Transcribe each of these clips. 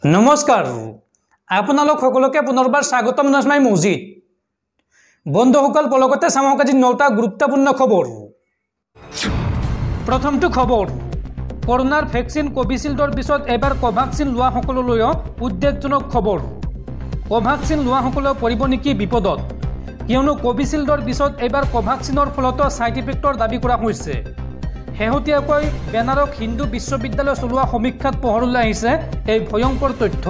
নমস্কাৰ আপোনালোক সকলোকে পুনৰবাৰ স্বাগতম জনাই মজিদ বন্ধুসকল পলকতে চামক আজি 9টা গুৰুত্বপূৰ্ণ খবৰ প্ৰথমটো খবৰ কৰোনাৰ ভ্যাকচিন কোভিশিল্ডৰ পিছত এবাৰ কোভাক্সিন লোৱা সকললৈ উদ্বেগজনক খবৰ কোভাক্সিন লোৱা সকল পৰিব নেকি বিপদত কিয়নো কোভিশিল্ডৰ পিছত এবাৰ কোভাক্সিনৰ ফলত সাইড ইফেক্টৰ দাবী কৰা হৈছে শেহতীয়াকৈ বেনাৰস হিন্দু বিশ্ববিদ্যালয় চলোৱা সমীক্ষাত পোহৰলৈ আহিছে এই ভয়ংকৰ তথ্য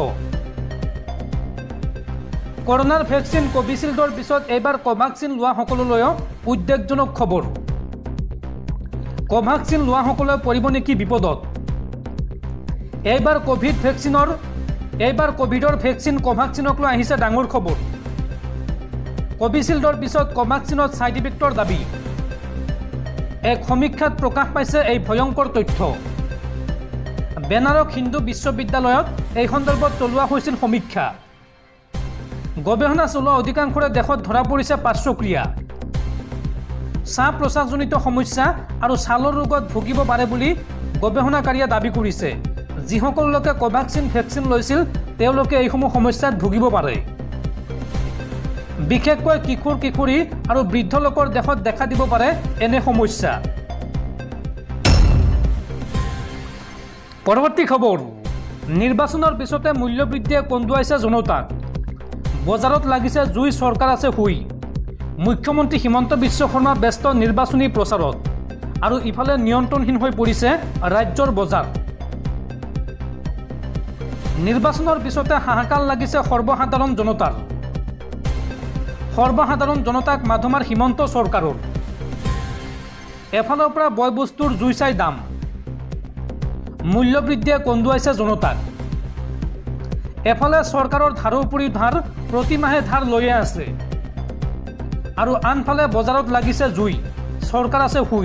কৰোনাৰ ভ্যাকচিন কোভিশিল্ডৰ পিছত এবাৰ কোভাক্সিন লোৱা সকললৈ উদ্বেগজনক খবৰ কোভাক্সিন লোৱা সকল পৰিব নেকি বিপদত এইবাৰ কোভিডৰ ভ্যাকচিন কোভাক্সিনক লৈ আহিছে ডাঙৰ খবৰ কোভিশিল্ডৰ পিছত কোভাক্সিনত সাইড ইফেক্টৰ দাবী এক সমীক্ষাত প্ৰকাশ পাইছে এই ভয়ংকৰ তথ্য বেনাৰস হিন্দু বিশ্ববিদ্যালয়ত এই সন্দৰ্ভত চলোৱা হৈছিল সমীক্ষা গৱেষণা চলোৱা অধিকাংশৰে দেশত ধৰা পৰিছে পাৰ্শ্বক্ৰিয়া শ্বাস প্ৰশ্বাসজনিত সমস্যা আৰু ছালৰ ৰোগত ভুগিব পাৰে বুলি গৱেষণাকাৰীয়ে দাবী কৰিছে যিসকল লোকে কোভাক্সিন ভ্যাকচিন লৈছিল তেওঁলোকে এইসমূহ সমস্যাত ভুগিব পাৰে বিশেষকৈ কিশোৰ কিশোৰী আৰু বৃদ্ধ লোকৰ দেহত দেখা দিব পাৰে এনে সমস্যা পৰৱৰ্তী খবৰ নিৰ্বাচনৰ পিছতে মূল্যবৃদ্ধিয়ে কন্দুৱাইছে জনতাক বজাৰত লাগিছে জুই চৰকাৰ আছে হুই মুখ্যমন্ত্ৰী হিমন্ত বিশ্ব শৰ্মা ব্যস্ত নিৰ্বাচনী প্ৰচাৰত আৰু ইফালে নিয়ন্ত্ৰণহীন হৈ পৰিছে ৰাজ্যৰ বজাৰ নিৰ্বাচনৰ পিছতে হাহাকাৰ লাগিছে সৰ্বসাধাৰণ জনতাক মাধমাৰ হিমন্ত চৰকাৰৰ এফালৰ পৰা বয় বস্তুৰ জুই চাই দাম মূল্যবৃদ্ধিয়ে কন্দুৱাইছে জনতাক এফালে চৰকাৰৰ ধাৰৰ উপৰি ধাৰ প্ৰতিমাহে ধাৰ লৈয়ে আছে আৰু আনফালে বজাৰত লাগিছে জুই চৰকাৰ আছে হুই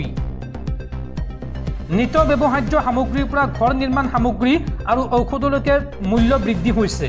নিত্য ব্যৱহাৰ্য সামগ্ৰীৰ পৰা ঘৰ নিৰ্মাণ সামগ্ৰী আৰু ঔষধলৈকে মূল্য বৃদ্ধি হৈছে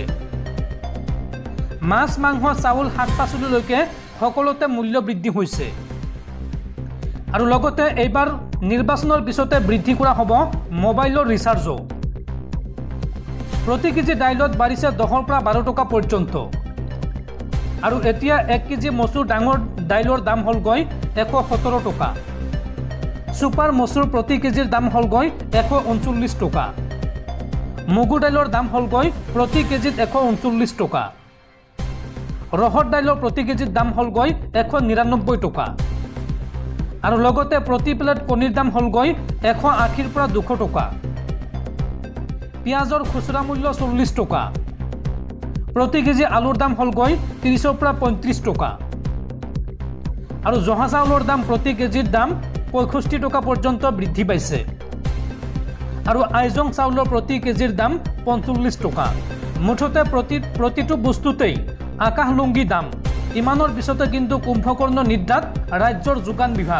মাছ মাংস চাউল শাক পাচলিলৈকে সকলোতে মূল্য বৃদ্ধি হৈছে আৰু লগতে এইবাৰ নিৰ্বাচনৰ পিছতে বৃদ্ধি কৰা হ'ব মোবাইলৰ ৰিচাৰ্জো প্ৰতি কেজি দাইলত বাঢ়িছে 10ৰ পৰা 12 টকা পৰ্যন্ত আৰু এতিয়া 1 কেজি মচুৰ ডাঙৰ দাইলৰ দাম হ'লগৈ 117 টকা সুপাৰ মচুৰ প্ৰতি কেজিৰ দাম হ'লগৈ 139 টকা মগুৰ দাইলৰ দাম হ'লগৈ প্ৰতি কেজিত 139 টকা ৰহৰ দাইলৰ প্ৰতি কেজিৰ দাম হ'লগৈ 199 টকা আৰু লগতে প্ৰতি প্লেট কণীৰ দাম হ'লগৈ 180ৰ পৰা 200 টকা পিয়াজৰ খুচৰা মূল্য 40 টকা প্ৰতি কেজি আলুৰ দাম হ'লগৈ 30ৰ পৰা 35 টকা আৰু জহা চাউলৰ দাম প্ৰতি কেজিৰ দাম 65 টকা পৰ্যন্ত বৃদ্ধি পাইছে আৰু আইজং চাউলৰ প্ৰতি কেজিৰ দাম 45 টকা মুঠতে প্ৰতিটো বস্তুতেই আকাশ লুংগী দাম ইমানৰ পিছতে কিন্তু কুম্ভকৰ্ণ নিদ্ৰাত ৰাজ্যৰ যোগান বিভাগ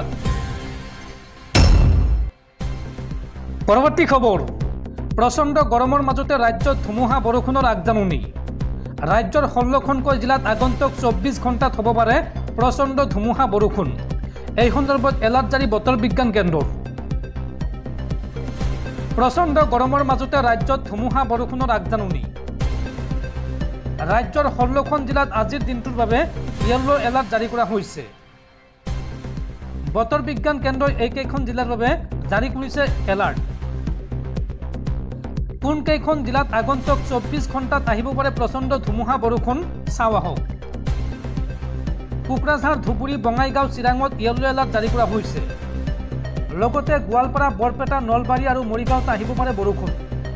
পৰৱৰ্তী খবৰ প্ৰচণ্ড গৰমৰ মাজতে ৰাজ্যত ধুমুহা বৰষুণৰ আগজাননী ৰাজ্যৰ 16খনকৈ জিলাত আগন্তুক 24 ঘণ্টাত হ'ব পাৰে প্ৰচণ্ড ধুমুহা বৰষুণ এই সন্দৰ্ভত এলাৰ্ট জাৰি বতৰ বিজ্ঞান কেন্দ্ৰৰ প্ৰচণ্ড গৰমৰ মাজতে ৰাজ্যত ধুমুহা বৰষুণৰ আগজাননী ৰাজ্যৰ 16খন জিলাত আজিৰ দিনটোৰ বাবে ইয়েলো এলাৰ্ট জাৰি কৰা হৈছে বতৰ বিজ্ঞান কেন্দ্ৰই এইকেইখন জিলাৰ বাবে জাৰি কৰিছে এলাৰ্ট কোন কেইখন জিলাত আগন্তুক 24 ঘণ্টাত আহিব পাৰে প্ৰচণ্ড ধুমুহা বৰষুণ চাওঁ আহক কোকৰাঝাৰ ধুবুৰী বঙাইগাঁও চিৰাঙত ইয়েলো এলাৰ্ট জাৰি কৰা হৈছে লগতে গোৱালপাৰা বৰপেটা নলবাৰী আৰু মৰিগাঁৱত আহিব পাৰে বৰষুণ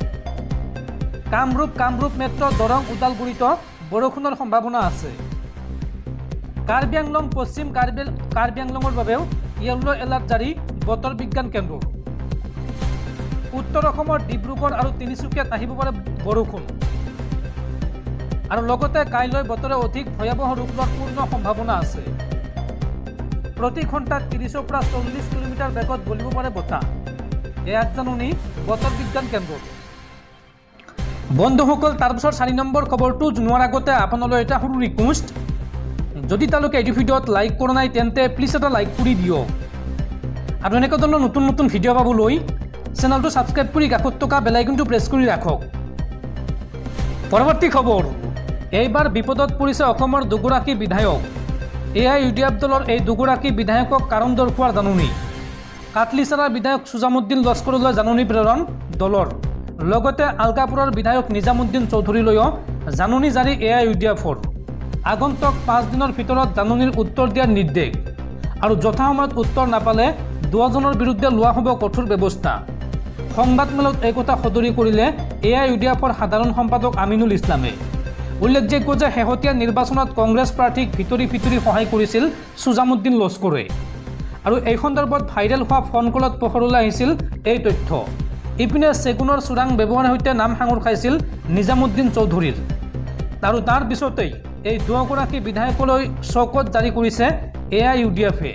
কামৰূপ মেট্ৰ দৰং ওদালগুৰিত বৰষুণৰ সম্ভাৱনা আছে কাৰ্বি আংলং পশ্চিম কাৰ্বি আংলঙৰ বাবেও ইয়েলো এলাৰ্ট জাৰি বতৰ বিজ্ঞান কেন্দ্ৰ উত্তৰ অসমৰ ডিব্ৰুগড় আৰু তিনিচুকীয়াত আহিব পাৰে বৰষুণ আৰু লগতে কাইলৈ বতৰে অধিক ভয়াৱহ ৰূপ লোৱাৰ পূৰ্ণ সম্ভাৱনা আছে প্ৰতি ঘণ্টাত 30ৰ পৰা 40 কিলোমিটাৰ বেগত বলিব পাৰে বতাহ এই আগজাননী বতৰ বিজ্ঞান কেন্দ্ৰ বন্ধুসকল তাৰপিছত 4 নম্বৰ খবৰটো জনোৱাৰ আগতে আপোনালৈ এটা সৰু ৰিকুৱেষ্ট যদি তালৈকে এই ভিডিঅ'ত লাইক কৰা নাই তেন্তে প্লিজ এটা লাইক কৰি দিয়ক আৰু এনেকুৱা ধৰণৰ নতুন ভিডিঅ' পাবলৈ চেনেলটো সাবস্ক্ৰাইব কৰি কাষত থকা বেল আইকনটো প্ৰেছ কৰি ৰাখক পৰৱৰ্তী খবৰ, এইবাৰ বিপদত পৰিছে অসমৰ দুগৰাকী বিধায়ক। AIUDF দলৰ এই দুগৰাকী বিধায়কক কাৰণ দৰ্শোৱাৰ জাননী। কাটলিচাৰাৰ বিধায়ক সুজামুদ্দিন লস্কৰলৈ জাননী প্ৰেৰণ দলৰ। লগতে আলকাপুৰৰ বিধায়ক নিজামুদ্দিন চৌধুৰীলৈও জাননী জাৰি AIUDFৰ। আগন্তুক 5 দিনৰ ভিতৰত জাননীৰ উত্তৰ দিয়াৰ নিৰ্দেশ আৰু যথাসময়ত উত্তৰ নাপালে দুজনৰ বিৰুদ্ধে লোৱা হ'ব কঠোৰ ব্যৱস্থা। সংবাদমেলত এই কথা সদৰি কৰিলে AIUDFৰ সাধাৰণ সম্পাদক আমিনুল ইছলামে। উল্লেখযোগ্য যে শেহতীয়া নিৰ্বাচনত কংগ্ৰেছ প্ৰাৰ্থীক ভিতৰি সহায় কৰিছিল সুজামুদ্দিন লস্কৰে আৰু এই সন্দৰ্ভত ভাইৰেল হোৱা ফোন কলত পোহৰলৈ আহিছিল এই তথ্য। ইপিনে চেগুনৰ চোৰাং ব্যৱহাৰৰ সৈতে নাম সাঙুৰ খাইছিল নিজামুদ্দিন চৌধুৰীৰ আৰু তাৰ পিছতেই এই দুগৰাকী বিধায়কলৈ চৌকত জাৰি কৰিছে AIUDFে।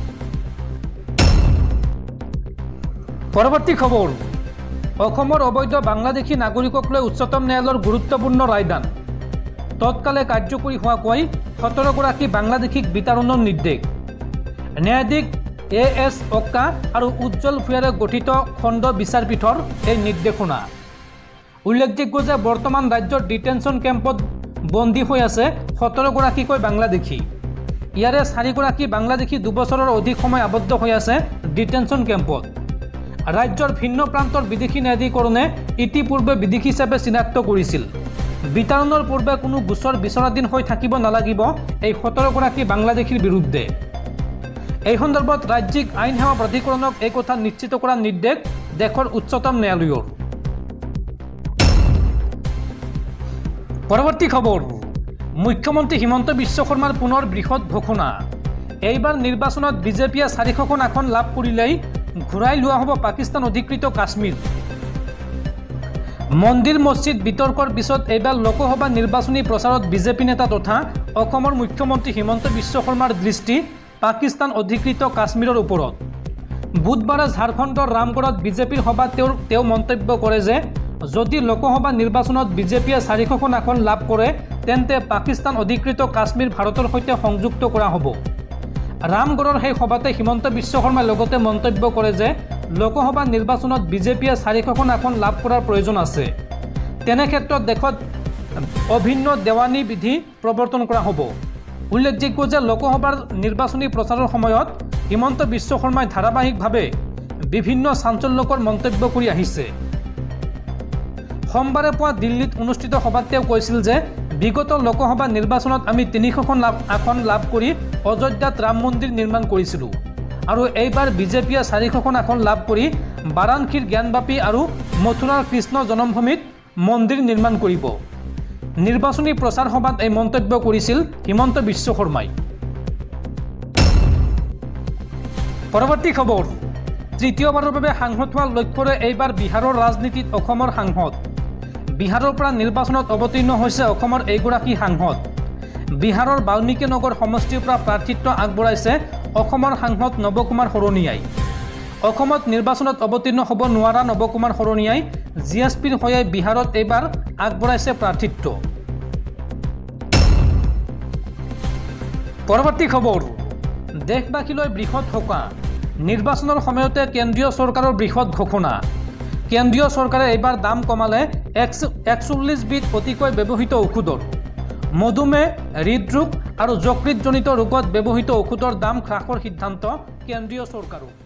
পৰৱৰ্তী খবৰ, অসমৰ অবৈধ বাংলাদেশী নাগৰিকক লৈ উচ্চতম ন্যায়ালয়ৰ গুৰুত্বপূৰ্ণ ৰায়দান। তৎকালে কাৰ্যকৰী হোৱাকৈ 17গৰাকী বাংলাদেশীক বিতৰণৰ নিৰ্দেশ। ন্যায়াধীশ AS অক্কা আৰু উজ্জ্বল ভূঞাৰে গঠিত খণ্ড বিচাৰপীঠৰ এই নিৰ্দেশনা। উল্লেখযোগ্য যে বৰ্তমান ৰাজ্যৰ ডিটেনশ্যন কেম্পত বন্দী হৈ আছে 17গৰাকীকৈ বাংলাদেশী। ইয়াৰে 4গৰাকী বাংলাদেশী 2 বছৰৰ অধিক সময় আবদ্ধ হৈ আছে ডিটেনশ্যন কেম্পত। ৰাজ্যৰ ভিন্ন প্ৰান্তৰ বিদেশী ন্যায়াধীকৰণে ইতিপূৰ্বে বিদেশী হিচাপে চিনাক্ত কৰিছিল। বিতৰণৰ পূৰ্বে কোনো গোচৰ বিচৰাধীন হৈ থাকিব নালাগিব এই 17গৰাকী বাংলাদেশীৰ বিৰুদ্ধে। এই সন্দৰ্ভত ৰাজ্যিক আইন সেৱা প্ৰাধিকৰণক এই কথা নিশ্চিত কৰাৰ নিৰ্দেশ দেশৰ উচ্চতম ন্যায়ালয়ৰ। পৰৱৰ্তী খবৰ, মুখ্যমন্ত্ৰী হিমন্ত বিশ্ব শৰ্মাৰ পুনৰ বৃহৎ ঘোষণা। এইবাৰ নিৰ্বাচনত বিজেপিয়ে 400খন আসন লাভ কৰিলেই ঘূৰাই লোৱা হ'ব পাকিস্তান অধিকৃত কাশ্মীৰ। মন্দিৰ মছজিদ বিতৰ্কৰ পিছত এইবাৰ লোকসভা নিৰ্বাচনী প্ৰচাৰত বিজেপি নেতা তথা অসমৰ মুখ্যমন্ত্ৰী হিমন্ত বিশ্ব শৰ্মাৰ দৃষ্টি পাকিস্তান অধিকৃত কাশ্মীৰৰ ওপৰত। বুধবাৰে ঝাৰখণ্ডৰ ৰামগড়ত বিজেপিৰ সভাত তেওঁ মন্তব্য কৰে যে যদি লোকসভা নিৰ্বাচনত বিজেপিয়ে 400খন আসন লাভ কৰে তেন্তে পাকিস্তান অধিকৃত কাশ্মীৰ ভাৰতৰ সৈতে সংযুক্ত কৰা হ'ব। ৰামগড়ৰ সেই সভাতে হিমন্ত বিশ্ব শৰ্মাই লগতে মন্তব্য কৰে যে লোকসভা নিৰ্বাচনত বিজেপিয়ে 400খন আসন লাভ কৰাৰ প্ৰয়োজন আছে। তেনে ক্ষেত্ৰত দেশত অভিন্ন দেৱানী বিধি প্ৰৱৰ্তন কৰা হ'ব। উল্লেখযোগ্য যে লোকসভাৰ নিৰ্বাচনী প্ৰচাৰৰ সময়ত হিমন্ত বিশ্ব শৰ্মাই ধাৰাবাহিকভাৱে বিভিন্ন চাঞ্চল্যকৰ মন্তব্য কৰি আহিছে। সোমবাৰে পুৱা দিল্লীত অনুষ্ঠিত সভাত তেওঁ কৈছিল যে বিগত লোকসভা নিৰ্বাচনত আমি 300খন আসন লাভ কৰি অযোধ্যাত ৰাম মন্দিৰ নিৰ্মাণ কৰিছিলোঁ আৰু এইবাৰ বিজেপিয়ে 400খন আসন লাভ কৰি বাৰাণসীৰ জ্ঞানবাপী আৰু মথুৰাৰ কৃষ্ণ জন্মভূমিত মন্দিৰ নিৰ্মাণ কৰিব। নিৰ্বাচনী প্ৰচাৰ সভাত এই মন্তব্য কৰিছিল হিমন্ত বিশ্ব শৰ্মাই। পৰৱৰ্তী খবৰ, তৃতীয়বাৰৰ বাবে সাংসদ হোৱাৰ লক্ষ্যৰে এইবাৰ বিহাৰৰ ৰাজনীতিত অসমৰ সাংসদ। বিহাৰৰ পৰা নিৰ্বাচনত অৱতীৰ্ণ হৈছে অসমৰ এইগৰাকী সাংসদ। বিহাৰৰ বাল্মীকি নগৰ সমষ্টিৰ পৰা প্ৰাৰ্থিত্ব আগবঢ়াইছে অসমৰ সাংসদ নৱকুমাৰ শৰণীয়াই। অসমত নিৰ্বাচনত অৱতীৰ্ণ হ'ব নোৱাৰা নৱকুমাৰ শৰণীয়াই GSPৰ হৈ বিহাৰত এইবাৰ আগবঢ়াইছে প্ৰাৰ্থিত্ব। পৰৱৰ্তী খবৰ, দেশবাসীলৈ বৃহৎ সকাহ। নিৰ্বাচনৰ সময়তে কেন্দ্ৰীয় চৰকাৰৰ বৃহৎ ঘোষণা। কেন্দ্ৰীয় চৰকাৰে এইবাৰ দাম কমালে 41বিধ অতিকৈ ব্যৱহৃত ঔষধৰ। মধুমেহ, হৃদৰোগ আৰু যকৃতজনিত ৰোগত ব্যৱহৃত ঔষধৰ দাম হ্ৰাসৰ সিদ্ধান্ত কেন্দ্ৰীয় চৰকাৰৰ।